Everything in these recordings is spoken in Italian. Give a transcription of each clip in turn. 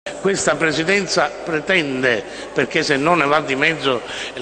Questa Presidenza pretende, perché se no ne va di mezzo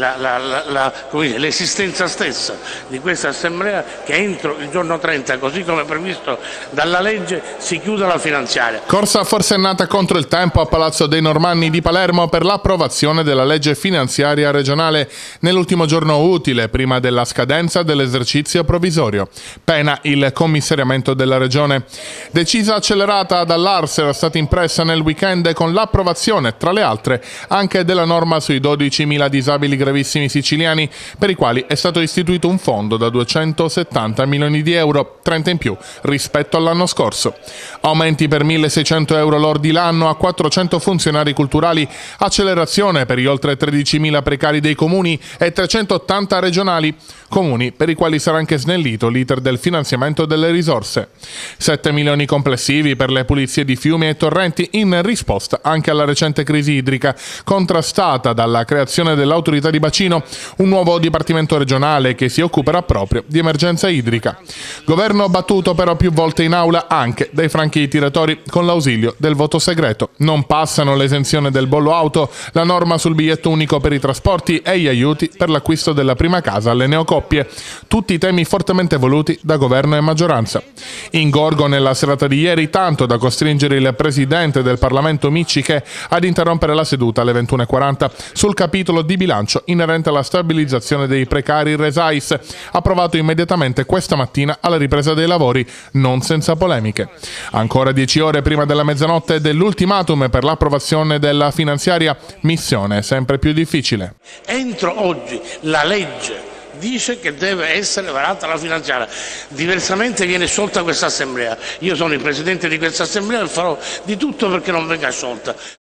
l'esistenza stessa di questa Assemblea, che entro il giorno 30, così come previsto dalla legge, si chiuda la finanziaria. Corsa forsennata contro il tempo a Palazzo dei Normanni di Palermo per l'approvazione della legge finanziaria regionale nell'ultimo giorno utile, prima della scadenza dell'esercizio provvisorio. Pena il commissariamento della Regione. Decisa accelerata dall'Ars era stata impressa nel weekend con l'approvazione, tra le altre, anche della norma sui 12.000 disabili gravissimi siciliani, per i quali è stato istituito un fondo da 270 milioni di euro, 30 in più rispetto all'anno scorso. Aumenti per 1.600 euro lordi l'anno a 400 funzionari culturali, accelerazione per gli oltre 13.000 precari dei comuni e 380 regionali, comuni per i quali sarà anche snellito l'iter del finanziamento delle risorse. 7 milioni complessivi per le pulizie di fiumi e torrenti in risposta anche alla recente crisi idrica, contrastata dalla creazione dell'autorità di bacino, un nuovo dipartimento regionale che si occuperà proprio di emergenza idrica. Governo battuto però più volte in aula anche dai franchi tiratori con l'ausilio del voto segreto. Non passano l'esenzione del bollo auto, la norma sul biglietto unico per i trasporti e gli aiuti per l'acquisto della prima casa alle neocoppie. Tutti temi fortemente voluti da governo e maggioranza. Ingorgo nella serata di ieri, tanto da costringere il presidente del Parlamento Micciche ad interrompere la seduta alle 21:40 sul capitolo di bilancio inerente alla stabilizzazione dei precari Resais, approvato immediatamente questa mattina alla ripresa dei lavori, non senza polemiche. Ancora 10 ore prima della mezzanotte dell'ultimatum per l'approvazione della finanziaria, missione sempre più difficile. Entro oggi la legge dice che deve essere varata la finanziaria, diversamente viene sciolta questa Assemblea. Io sono il Presidente di questa Assemblea e farò di tutto perché non venga sciolta.